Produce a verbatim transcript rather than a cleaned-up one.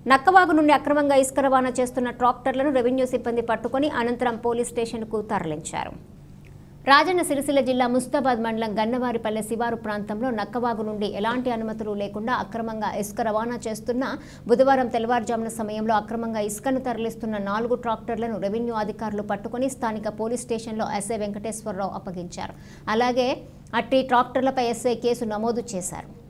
నక్కవాగు నుండి అక్రమంగా ఇసుక రవాణా చేస్తున్న ట్రాక్టర్లను రెవెన్యూ సిబ్బంది పట్టుకొని అనంతరం పోలీస్ స్టేషన్కు తరలించారు. రాజన్న సిరిసిల్ల జిల్లా ముస్తాబాద్ మండలం గన్నవారిపల్లె శివారు ప్రాంతంలో నక్కవాగు నుండి ఎలాంటి అనుమతులు లేకుండా అక్రమంగా ఇసుక రవాణా చేస్తున్న బుధవారం తెల్లవారుజామున సమయంలో అక్రమంగా ఇసుకను తరలిస్తున్న నాలుగు ట్రాక్టర్లను రెవెన్యూ అధికారులు పట్టుకొని స్థానిక పోలీస్ స్టేషన్లో ఎస్ఐ వెంకటేశ్వరరావు అప్పగించారు. అలాగే అట్టి ట్రాక్టర్లపై ఎస్ఐ కేసు నమోదు చేశారు.